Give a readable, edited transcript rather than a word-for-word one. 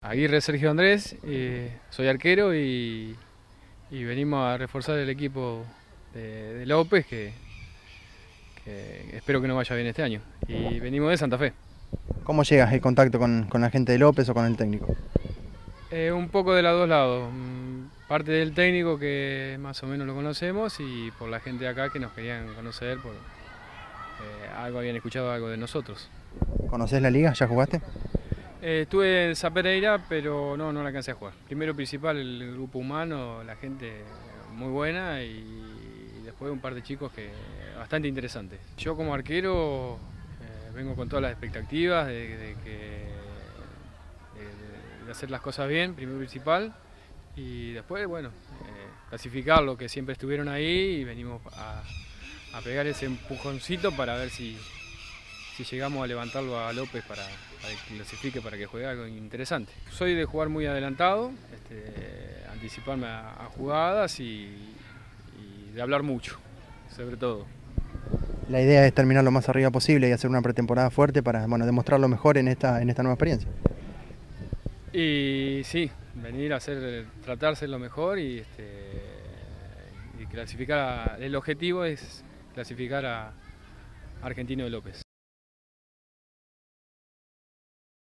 Aguirre Sergio Andrés, soy arquero y venimos a reforzar el equipo de López, que espero que nos vaya bien este año. Y venimos de Santa Fe. ¿Cómo llegas el contacto con la gente de López o con el técnico? Un poco de los dos lados. Parte del técnico que más o menos lo conocemos y por la gente de acá que nos querían conocer, por algo habían escuchado algo de nosotros. ¿Conocés la liga? ¿Ya jugaste? Estuve en Zapereira, pero no la alcancé a jugar. Primero principal el grupo humano, la gente muy buena y después un par de chicos que bastante interesantes. Yo como arquero vengo con todas las expectativas de hacer las cosas bien, primero principal, y después, bueno, clasificar lo que siempre estuvieron ahí y venimos a pegar ese empujoncito para ver si llegamos a levantarlo a López para que clasifique, para que juegue algo interesante. Soy de jugar muy adelantado, anticiparme a jugadas y de hablar mucho, sobre todo. La idea es terminar lo más arriba posible y hacer una pretemporada fuerte para demostrar lo mejor en esta nueva experiencia. Y sí, venir a tratarse lo mejor y clasificar. El objetivo es clasificar a Argentino de López.